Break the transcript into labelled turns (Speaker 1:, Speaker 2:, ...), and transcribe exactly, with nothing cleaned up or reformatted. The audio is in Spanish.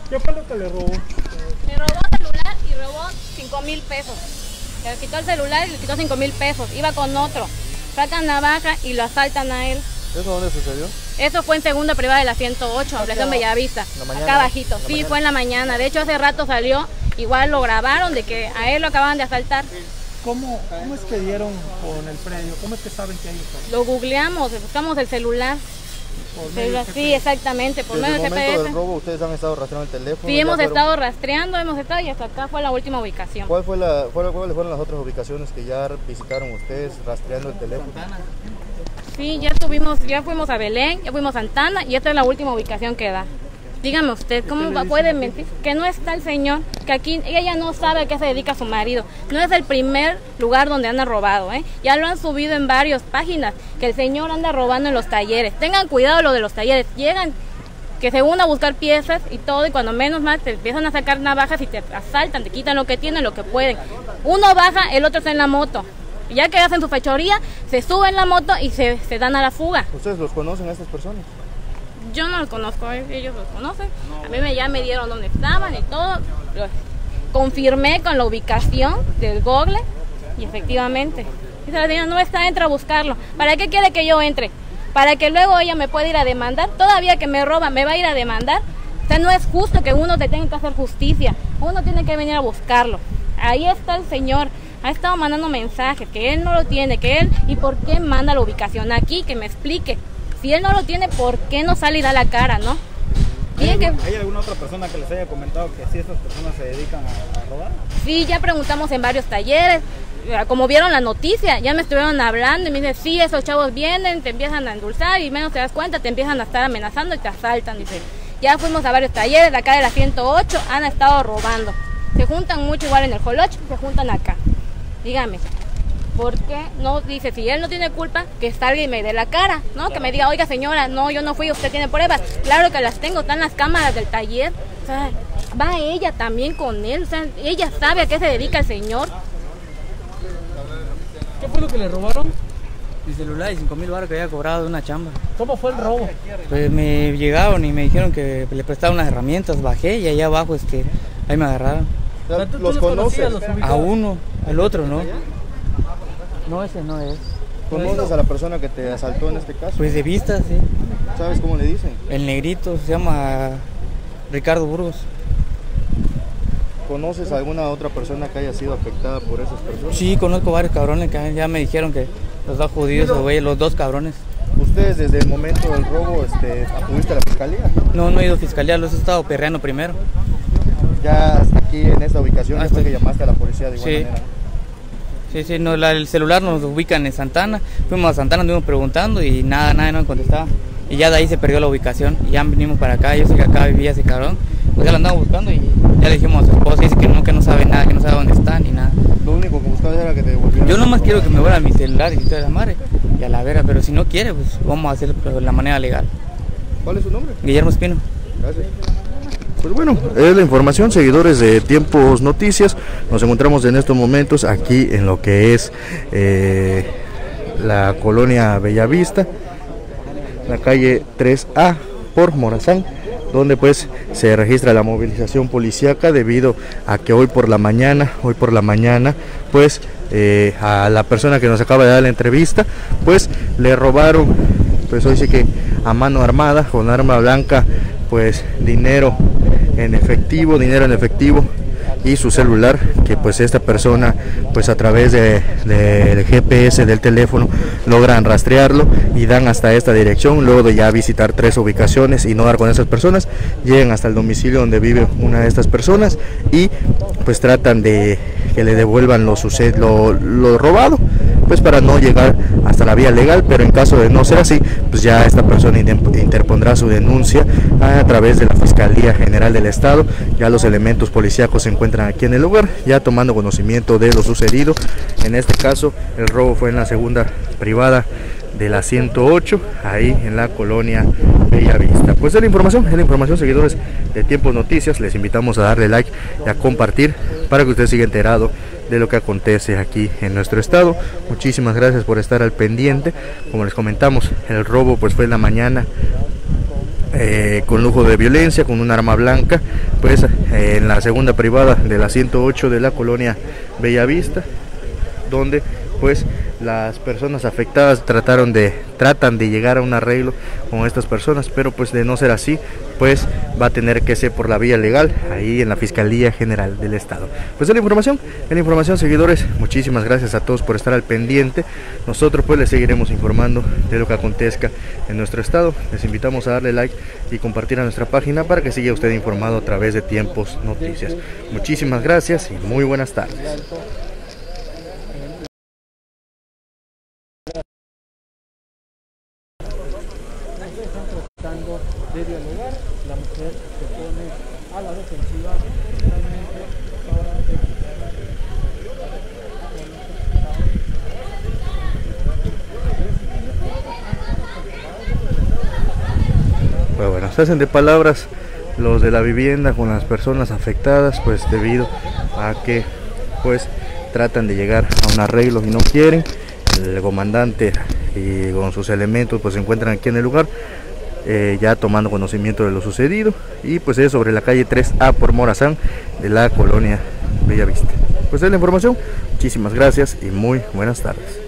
Speaker 1: ¿Qué fue lo que le robó?
Speaker 2: Me robó el celular y robó cinco mil pesos. Le quitó el celular y le quitó cinco mil pesos. Iba con otro. Sacan navaja y lo asaltan a él.
Speaker 3: ¿Eso dónde sucedió?
Speaker 2: Eso fue en segunda privada de la ciento ocho, en Bellavista, acá abajito. Sí, fue en la mañana. De hecho, hace rato salió, igual lo grabaron de que a él lo acaban de asaltar.
Speaker 1: ¿Cómo, cómo es que dieron con el predio? ¿Cómo es que saben que hay un
Speaker 2: Lo googleamos, buscamos el celular. Celular sí, exactamente, por medio
Speaker 3: del
Speaker 2: de
Speaker 3: momento
Speaker 2: G P S.
Speaker 3: del robo, ustedes han estado rastreando el teléfono.
Speaker 2: Sí, hemos
Speaker 3: fueron...
Speaker 2: estado rastreando, hemos estado y hasta acá fue la última ubicación.
Speaker 3: ¿Cuál fue la, cuál, ¿Cuáles fueron las otras ubicaciones que ya visitaron ustedes rastreando el teléfono?
Speaker 2: Sí, ya estuvimos, ya fuimos a Belén, ya fuimos a Santana y esta es la última ubicación que da. Dígame usted, ¿cómo puede mentir? Que no está el señor, que aquí ella no sabe a qué se dedica su marido. No es el primer lugar donde anda robado, ¿eh? Ya lo han subido en varias páginas, que el señor anda robando en los talleres. Tengan cuidado lo de los talleres. Llegan, que se unen a buscar piezas y todo, y cuando menos más te empiezan a sacar navajas y te asaltan, te quitan lo que tienen, lo que pueden. Uno baja, el otro está en la moto. Y ya que hacen su fechoría, se suben en la moto y se, se dan a la fuga.
Speaker 3: ¿Ustedes los conocen a estas personas?
Speaker 2: Yo no los conozco, ellos los conocen. A mí me, ya me dieron dónde estaban y todo. Los confirmé con la ubicación del Google y efectivamente. Dice la señora, no está, entra a buscarlo. ¿Para qué quiere que yo entre? Para que luego ella me pueda ir a demandar. Todavía que me roba, me va a ir a demandar. O sea, no es justo que uno te tenga que hacer justicia. Uno tiene que venir a buscarlo. Ahí está el señor. Ha estado mandando mensajes, que él no lo tiene, que él, ¿y por qué manda la ubicación aquí? Que me explique. Si él no lo tiene, ¿por qué no sale y da la cara, no?
Speaker 4: ¿Hay, algún, que... ¿Hay alguna otra persona que les haya comentado que sí estas personas se dedican a, a robar?
Speaker 2: Sí, ya preguntamos en varios talleres, como vieron la noticia, ya me estuvieron hablando y me dicen, sí, esos chavos vienen, te empiezan a endulzar y menos te das cuenta, te empiezan a estar amenazando y te asaltan, dice. Ya fuimos a varios talleres, de acá de la ciento ocho, han estado robando. Se juntan mucho igual en el Joloch, se juntan acá. Dígame, ¿por qué no dice, si él no tiene culpa, que salga y me dé la cara, ¿no? Que me diga, oiga señora, no, yo no fui, usted tiene pruebas. Claro que las tengo, están las cámaras del taller. O sea, va ella también con él, o sea, ella sabe a qué se dedica el señor.
Speaker 1: ¿Qué fue lo que le robaron?
Speaker 5: Mi celular y cinco mil baros que había cobrado de una chamba.
Speaker 1: ¿Cómo fue el robo?
Speaker 5: Pues me llegaron y me dijeron que le prestaban unas herramientas, bajé y allá abajo este, ahí me agarraron.
Speaker 3: O sea, ¿tú, ¿Los conoces?
Speaker 5: A uno, al otro no. No, ese no es.
Speaker 3: ¿Conoces a la persona que te asaltó en este caso?
Speaker 5: Pues de vista, sí.
Speaker 3: ¿Sabes cómo le dicen?
Speaker 5: El negrito, se llama Ricardo Burgos.
Speaker 3: ¿Conoces a alguna otra persona que haya sido afectada por esas personas?
Speaker 5: Sí, conozco varios cabrones que ya me dijeron que los dos judíos, güey, los dos cabrones.
Speaker 3: ¿Ustedes desde el momento del robo este, acudiste a la fiscalía?
Speaker 5: No, no he ido a fiscalía, los he estado perreando primero.
Speaker 3: Ya hasta aquí en esta ubicación, hasta que llamaste a la policía de igual
Speaker 5: sí.
Speaker 3: manera.
Speaker 5: Sí, sí, no, la, el celular nos ubican en Santana, fuimos a Santana, anduvimos preguntando y nada, nada, no me contestaba. Y ya de ahí se perdió la ubicación y ya venimos para acá, yo sé que acá vivía ese cabrón, pues ya lo andamos buscando y ya le dijimos a su esposa, dice que no, que no sabe nada, que no sabe dónde está ni nada.
Speaker 3: Lo único que buscabas era que te devolvieran.
Speaker 5: Yo nomás quiero que me vuelva mi celular y toda la madre y a la vera, pero si no quiere, pues vamos a hacerlo de la manera legal.
Speaker 3: ¿Cuál es su nombre?
Speaker 5: Guillermo Espino.
Speaker 3: Gracias. Pues bueno, es la información, seguidores de Tiempos Noticias. Nos encontramos en estos momentos aquí en lo que es eh, la colonia Bellavista, la calle tres A por Morazán, donde pues se registra la movilización policíaca debido a que hoy por la mañana, hoy por la mañana, pues eh, a la persona que nos acaba de dar la entrevista, pues le robaron, pues hoy sí que a mano armada, con arma blanca, pues dinero en efectivo, dinero en efectivo y su celular, que pues esta persona pues a través de, de, de G P S del teléfono logran rastrearlo y dan hasta esta dirección. Luego de ya visitar tres ubicaciones y no dar con esas personas, llegan hasta el domicilio donde vive una de estas personas y pues tratan de que le devuelvan lo, suced, lo, lo robado, pues para no llegar hasta la vía legal, pero en caso de no ser así, pues ya esta persona interpondrá su denuncia a través de la Fiscalía General del Estado. Ya los elementos policíacos se encuentran aquí en el lugar, ya tomando conocimiento de lo sucedido. En este caso, el robo fue en la segunda privada de la ciento ocho, ahí en la colonia Bellavista. Pues es la información, es la información, seguidores de Tiempos Noticias. Les invitamos a darle like y a compartir para que usted siga enterado de lo que acontece aquí en nuestro estado. Muchísimas gracias por estar al pendiente. Como les comentamos, el robo pues fue en la mañana eh, con lujo de violencia, con un arma blanca, pues eh, en la segunda privada de la ciento ocho de la colonia Bellavista, donde pues las personas afectadas trataron de tratan de llegar a un arreglo con estas personas, pero pues de no ser así, pues va a tener que ser por la vía legal ahí en la Fiscalía General del Estado. Pues es la información, es la información, seguidores. Muchísimas gracias a todos por estar al pendiente. Nosotros pues les seguiremos informando de lo que acontezca en nuestro estado. Les invitamos a darle like y compartir a nuestra página para que siga usted informado a través de Tiempos Noticias. Muchísimas gracias y muy buenas tardes.
Speaker 1: De dialogar, la mujer se pone a la defensiva totalmente para
Speaker 3: Pues bueno, se hacen de palabras los de la vivienda con las personas afectadas, pues debido a que pues tratan de llegar a un arreglo y no quieren. El comandante y con sus elementos pues se encuentran aquí en el lugar, Eh, ya tomando conocimiento de lo sucedido, y pues es sobre la calle tres A por Morazán de la colonia Bellavista. Pues es la información, muchísimas gracias y muy buenas tardes.